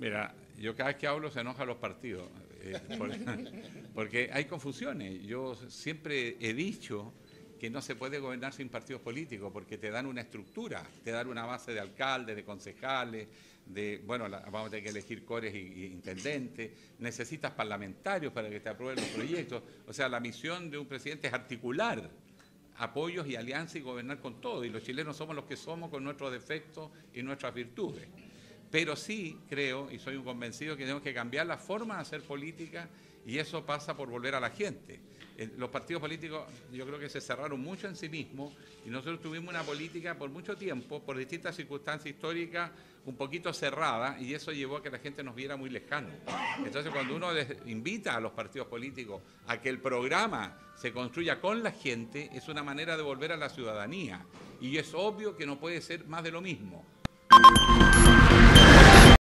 Mira, yo cada vez que hablo se enojan los partidos, porque hay confusiones. Yo siempre he dicho que no se puede gobernar sin partidos políticos, porque te dan una estructura, te dan una base de alcaldes, de concejales, vamos a tener que elegir cores y intendentes, necesitas parlamentarios para que te aprueben los proyectos. O sea, la misión de un presidente es articular apoyos y alianzas y gobernar con todo, y los chilenos somos los que somos con nuestros defectos y nuestras virtudes. Pero sí creo, y soy un convencido, que tenemos que cambiar la forma de hacer política, y eso pasa por volver a la gente. Los partidos políticos yo creo que se cerraron mucho en sí mismos, y nosotros tuvimos una política por mucho tiempo, por distintas circunstancias históricas, un poquito cerrada, y eso llevó a que la gente nos viera muy lejanos. Entonces, cuando uno les invita a los partidos políticos a que el programa se construya con la gente, es una manera de volver a la ciudadanía, y es obvio que no puede ser más de lo mismo.